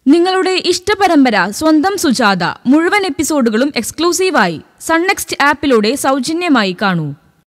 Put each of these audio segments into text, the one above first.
നിങ്ങളുടെ ഇഷ്ടപരമ്പര സ്വന്തം സുജാത മുഴുവൻ എപ്പിസോഡുകളും എക്സ്ക്ലൂസീവായി സൺ നെക്സ്റ്റ് ആപ്പിലൂടെ സൗജന്യമായി കാണൂ.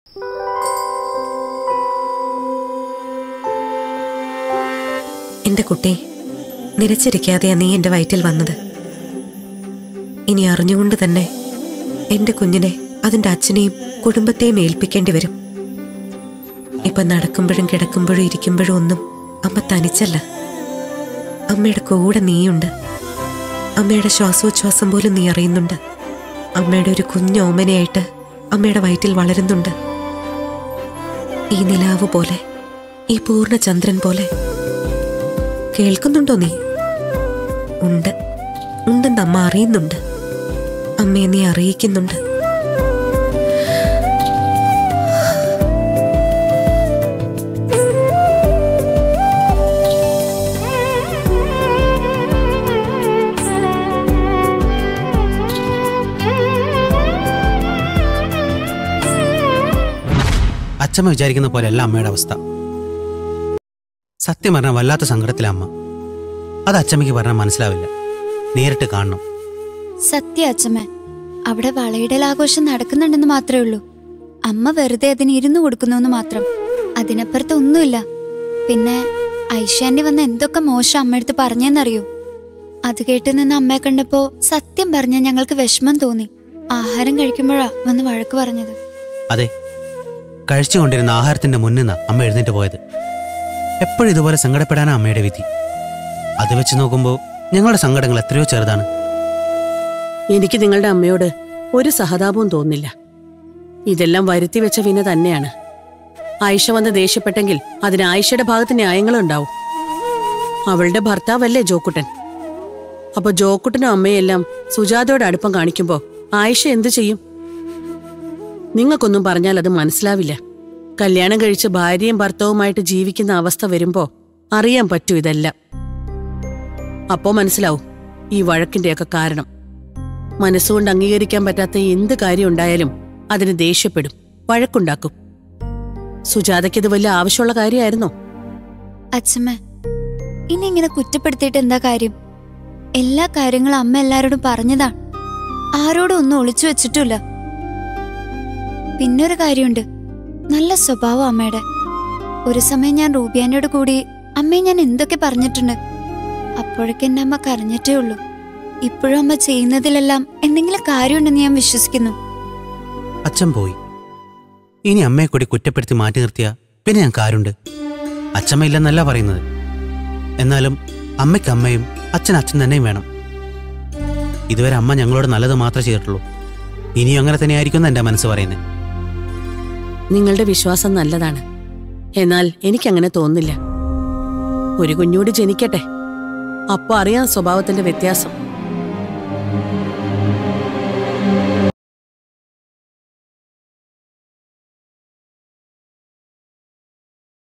എന്റെ കുട്ടി, നിരച്ചിരിക്കാതെയാ നീ എന്റെ വയറ്റിൽ വന്നത്. ഇനി അറിഞ്ഞുകൊണ്ട് തന്നെ എന്റെ കുഞ്ഞിനെ അതിന്റെ അച്ഛനെയും കുടുംബത്തെയും ഏൽപ്പിക്കേണ്ടി വരും. ഇപ്പൊ നടക്കുമ്പോഴും കിടക്കുമ്പോഴും ഇരിക്കുമ്പോഴും ഒന്നും അമ്മ തനിച്ചല്ല. അമ്മയുടെ കൂടെ നീയുണ്ട്. അമ്മയുടെ ശ്വാസോച്ഛ്വാസം പോലും നീ അറിയുന്നുണ്ട്. അമ്മയുടെ ഒരു കുഞ്ഞു ഓമനയായിട്ട് അമ്മയുടെ വയറ്റിൽ വളരുന്നുണ്ട്. ഈ നിലാവ് പോലെ, ഈ പൂർണ്ണചന്ദ്രൻ പോലെ. കേൾക്കുന്നുണ്ടോ നീ? ഉണ്ട്, ഉണ്ടെന്ന് അമ്മ അറിയുന്നുണ്ട്. അമ്മയെ നീ അറിയിക്കുന്നുണ്ട്. അച്ഛമ്മ വിചാരിക്കുന്ന പോലെയല്ല അമ്മയുടെ അവസ്ഥ. സത്യം പറഞ്ഞാൽ വല്ലാത്ത സങ്കടത്തിലെ അമ്മ. അത് അച്ഛമ്മയ്ക്ക് പറഞ്ഞാൽ മനസ്സിലാവില്ല. നേരിട്ട് കാണണം. സത്യ അച്ഛമ്മ, അവിടെ വളയിടൽ ആഘോഷം നടക്കുന്നുണ്ടെന്ന് മാത്രമേ ഉള്ളൂ. അമ്മ വെറുതെ അതിന് ഇരുന്നു കൊടുക്കുന്നു മാത്രം. അതിനപ്പുറത്ത് ഒന്നുമില്ല. പിന്നെ ഐഷാന്റി വന്ന് എന്തൊക്കെ മോശം അമ്മയടുത്ത് പറഞ്ഞെന്നറിയോ? അത് കേട്ട് നിന്ന് അമ്മയെ കണ്ടപ്പോ സത്യം പറഞ്ഞാൽ ഞങ്ങൾക്ക് വിഷമം തോന്നി. ആഹാരം കഴിക്കുമ്പോഴാ വന്ന് വഴക്ക് പറഞ്ഞത്. അതെ, കഴിച്ചുകൊണ്ടിരുന്ന ആഹാരത്തിന്റെ മുന്നിൽ നിന്നാ അമ്മ എഴുന്നേറ്റ് പോയത്. എപ്പോഴും ഇതുപോലെ സങ്കടപ്പെടാനാ അമ്മയുടെ വിധി. അത് വെച്ച് നോക്കുമ്പോൾ ഞങ്ങളുടെ സങ്കടങ്ങൾ എത്രയോ ചെറുതാണ്. എനിക്ക് നിങ്ങളുടെ അമ്മയോട് ഒരു സഹതാപവും തോന്നില്ല. ഇതെല്ലാം വരുത്തി വെച്ച വിന തന്നെയാണ്. ആയിഷ വന്ന് ദേഷ്യപ്പെട്ടെങ്കിൽ അതിന് ആയിഷയുടെ ഭാഗത്ത് ന്യായങ്ങളും ഉണ്ടാവും. അവളുടെ ഭർത്താവല്ലേ ജോക്കുട്ടൻ. അപ്പൊ ജോക്കുട്ടനും അമ്മയെല്ലാം സുജാതയോട് അടുപ്പം കാണിക്കുമ്പോ ആയിഷ എന്തു ചെയ്യും? നിങ്ങൾക്കൊന്നും പറഞ്ഞാൽ അത് മനസ്സിലാവില്ല. കല്യാണം കഴിച്ച് ഭാര്യയും ഭർത്താവുമായിട്ട് ജീവിക്കുന്ന അവസ്ഥ വരുമ്പോ അറിയാൻ പറ്റൂ ഇതെല്ലാം. അപ്പോ മനസ്സിലാവും ഈ വഴക്കിന്റെയൊക്കെ കാരണം. മനസ്സുകൊണ്ട് അംഗീകരിക്കാൻ പറ്റാത്ത എന്ത് കാര്യം ഉണ്ടായാലും അതിന് ദേഷ്യപ്പെടും, വഴക്കുണ്ടാക്കും. സുജാതയ്ക്ക് ഇത് വലിയ ആവശ്യമുള്ള കാര്യമായിരുന്നോ? അച്ഛമ്മ, ഇനി ഇങ്ങനെ കുറ്റപ്പെടുത്തിയിട്ട് എന്താ കാര്യം? എല്ലാ കാര്യങ്ങളും അമ്മ എല്ലാരോടും പറഞ്ഞതാ. ആരോടും ഒന്നും ഒളിച്ചു വെച്ചിട്ടില്ല. പിന്നൊരു കാര്യമുണ്ട്, നല്ല സ്വഭാവം അമ്മയുടെ. ഒരു സമയം ഞാൻ റൂബിയാനോട് കൂടി അമ്മയെ ഞാൻ എന്തൊക്കെ പറഞ്ഞിട്ടുണ്ട്. അപ്പോഴൊക്കെ എന്നെ അമ്മ കരഞ്ഞിട്ടേ ഉള്ളൂ. ഇപ്പോഴും അമ്മ ചെയ്യുന്നതിലെല്ലാം എന്തെങ്കിലും കാര്യമുണ്ടെന്ന് ഞാൻ വിശ്വസിക്കുന്നു. അച്ഛൻ പോയി, ഇനി അമ്മയെ കൂടി കുറ്റപ്പെടുത്തി മാറ്റി നിർത്തിയാ പിന്നെ ഞാൻ കാരുണ്ട്. അച്ഛമ്മ ഇല്ലെന്നല്ല പറയുന്നത്. എന്നാലും അമ്മയ്ക്ക് അമ്മയും അച്ഛൻ അച്ഛൻ തന്നെയും വേണം. ഇതുവരെ അമ്മ ഞങ്ങളോട് നല്ലത് മാത്രമേ ചെയ്തിട്ടുള്ളൂ. ഇനിയും അങ്ങനെ തന്നെയായിരിക്കും എന്റെ മനസ്സ് പറയുന്നത്. നിങ്ങളുടെ വിശ്വാസം നല്ലതാണ്. എന്നാൽ എനിക്കങ്ങനെ തോന്നുന്നില്ല. ഒരു കുഞ്ഞൂടി ജനിക്കട്ടെ, അപ്പൊ അറിയാം സ്വഭാവത്തിന്റെ വ്യത്യാസം.